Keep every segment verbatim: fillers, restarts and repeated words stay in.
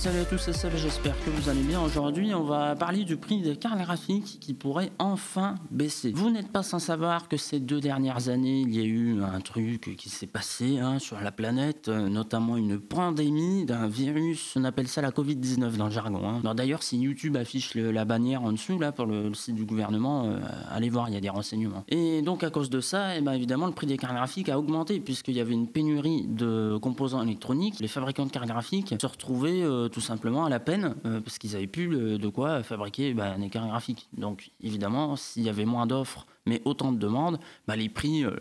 salut à tous, c'est Seb, j'espère que vous allez bien. Aujourd'hui, on va parler du prix des cartes graphiques qui pourrait enfin baisser. Vous n'êtes pas sans savoir que ces deux dernières années, il y a eu un truc qui s'est passé hein, sur la planète, notamment une pandémie d'un virus, on appelle ça la covid dix-neuf dans le jargon. Hein. D'ailleurs, si YouTube affiche le, la bannière en dessous, là, pour le, le site du gouvernement, euh, allez voir, il y a des renseignements. Et donc, à cause de ça, eh ben, évidemment, le prix des cartes graphiques a augmenté, puisqu'il y avait une pénurie de composants électroniques. Les fabricants de cartes graphiques se retrouvaient euh, tout simplement à la peine euh, parce qu'ils n'avaient plus le, de quoi fabriquer bah, des cartes graphiques. Donc évidemment, s'il y avait moins d'offres mais autant de demandes, bah, les prix, euh,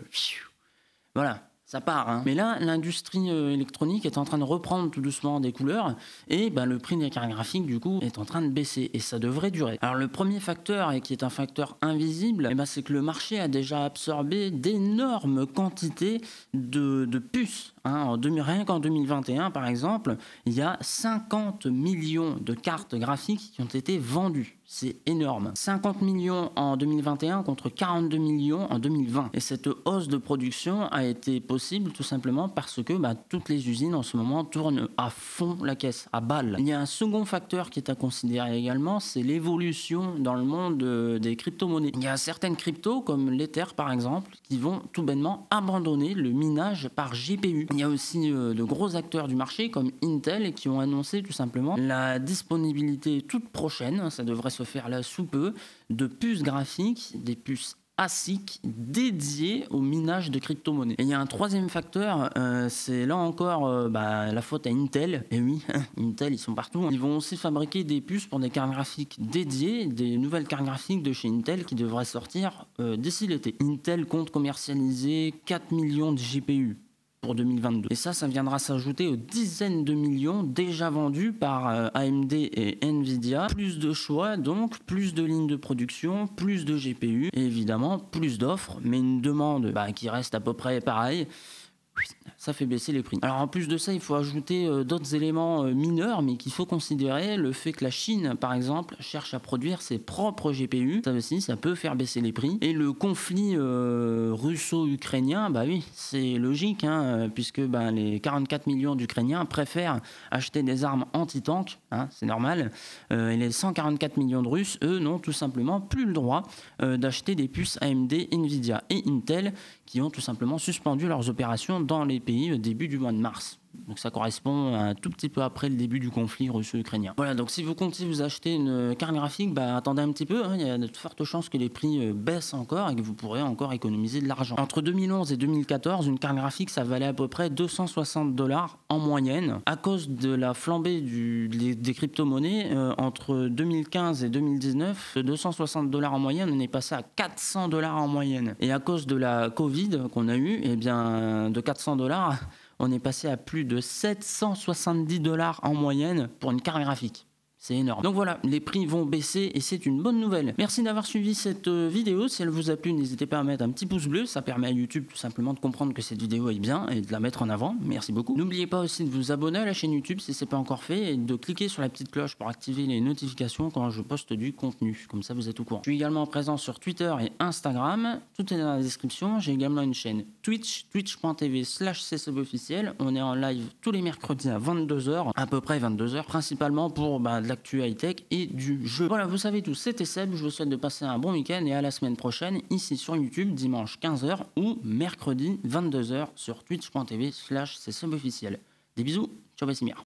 voilà. Ça part, hein. Mais là, l'industrie euh, électronique est en train de reprendre tout doucement des couleurs et bah, le prix des cartes graphiques, du coup, est en train de baisser et ça devrait durer. Alors, le premier facteur, et qui est un facteur invisible, eh ben, c'est que le marché a déjà absorbé d'énormes quantités de, de puces. Hein. En deux, rien qu'en deux mille vingt et un, par exemple, il y a cinquante millions de cartes graphiques qui ont été vendues. C'est énorme. cinquante millions en deux mille vingt et un contre quarante-deux millions en deux mille vingt. Et cette hausse de production a été possible tout simplement parce que bah, toutes les usines en ce moment tournent à fond la caisse, à balle. Il y a un second facteur qui est à considérer également, c'est l'évolution dans le monde euh, des crypto-monnaies. Il y a certaines cryptos, comme l'Ether par exemple, qui vont tout bêtement abandonner le minage par G P U. Il y a aussi euh, de gros acteurs du marché comme Intel qui ont annoncé tout simplement la disponibilité toute prochaine, ça devrait se faire là sous peu, de puces graphiques, des puces A S I C dédiées au minage de crypto-monnaies. Et il y a un troisième facteur, euh, c'est là encore euh, bah, la faute à Intel. Et oui, Intel, ils sont partout. Ils vont aussi fabriquer des puces pour des cartes graphiques dédiées, des nouvelles cartes graphiques de chez Intel qui devraient sortir euh, d'ici l'été. Intel compte commercialiser quatre millions de G P U. Pour deux mille vingt-deux. Et ça, ça viendra s'ajouter aux dizaines de millions déjà vendus par euh, A M D et Nvidia. Plus de choix, donc plus de lignes de production, plus de G P U et évidemment plus d'offres, mais une demande bah, qui reste à peu près pareille. Ça fait baisser les prix. Alors en plus de ça, il faut ajouter euh, d'autres éléments euh, mineurs, mais qu'il faut considérer, le fait que la Chine, par exemple, cherche à produire ses propres G P U. Ça aussi, ça peut faire baisser les prix. Et le conflit euh, russo-ukrainien, bah oui, c'est logique, hein, puisque bah, les quarante-quatre millions d'Ukrainiens préfèrent acheter des armes anti-tank, hein, c'est normal. Euh, et les cent quarante-quatre millions de Russes, eux, n'ont tout simplement plus le droit euh, d'acheter des puces A M D, Nvidia et Intel, qui ont tout simplement suspendu leurs opérations dans les pays au début du mois de mars. Donc ça correspond un tout petit peu après le début du conflit russo-ukrainien. Voilà, donc si vous comptez vous acheter une carte graphique, bah, attendez un petit peu, hein, il y a de fortes chances que les prix euh, baissent encore et que vous pourrez encore économiser de l'argent. Entre deux mille onze et deux mille quatorze, une carte graphique, ça valait à peu près deux cent soixante dollars en moyenne. À cause de la flambée du, des, des crypto-monnaies, euh, entre deux mille quinze et deux mille dix-neuf, de deux cent soixante dollars en moyenne, on est passé à quatre cents dollars en moyenne. Et à cause de la Covid qu'on a eu, eh bien, de quatre cents dollars, on est passé à plus de sept cent soixante-dix dollars en moyenne pour une carte graphique. C'est énorme. Donc voilà, les prix vont baisser et c'est une bonne nouvelle. Merci d'avoir suivi cette vidéo. Si elle vous a plu, n'hésitez pas à mettre un petit pouce bleu. Ça permet à YouTube tout simplement de comprendre que cette vidéo est bien et de la mettre en avant. Merci beaucoup. N'oubliez pas aussi de vous abonner à la chaîne YouTube si ce n'est pas encore fait et de cliquer sur la petite cloche pour activer les notifications quand je poste du contenu. Comme ça, vous êtes au courant. Je suis également présent sur Twitter et Instagram. Tout est dans la description. J'ai également une chaîne Twitch, twitch point tv slash ccbofficiel. On est en live tous les mercredis à vingt-deux heures, à peu près vingt-deux heures, principalement pour bah, de l'actu high-tech et du jeu. Voilà, vous savez tout, c'était Seb, je vous souhaite de passer un bon week-end et à la semaine prochaine, ici sur YouTube, dimanche quinze heures ou mercredi vingt-deux heures sur twitch point tv slash ccbofficiel. Des bisous, ciao Bassimir.